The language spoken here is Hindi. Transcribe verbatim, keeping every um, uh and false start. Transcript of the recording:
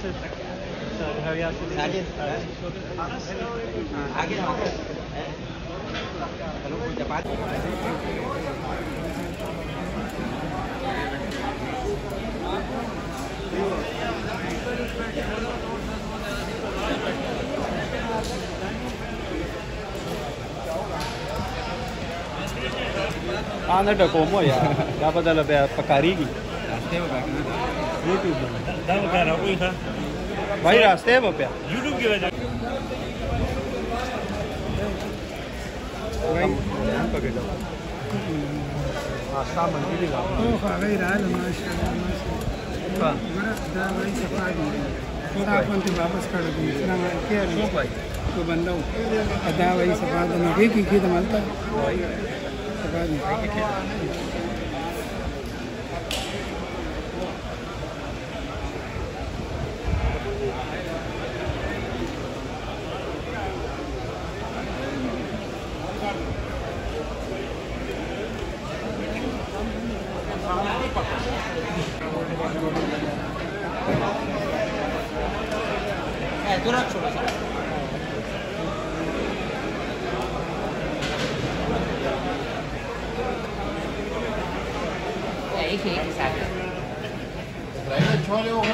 आगे आंध्र टकोमो यार क्या पता लगे पकारी की यूट्यूब भाई रास्ते है वो पे यूट्यूब की वजह भाई पकड़ लो आस्था मंदिर भी लाओ ओ खावे राल माशाल्लाह माशाल्लाह मेरा दावई सफारी साफन के वापस कर दूं सलाम क्या है भाई तो बंदा दावई सफारी में की की की मालता भाई सफारी तुरंत छोड़ो एक एक साथ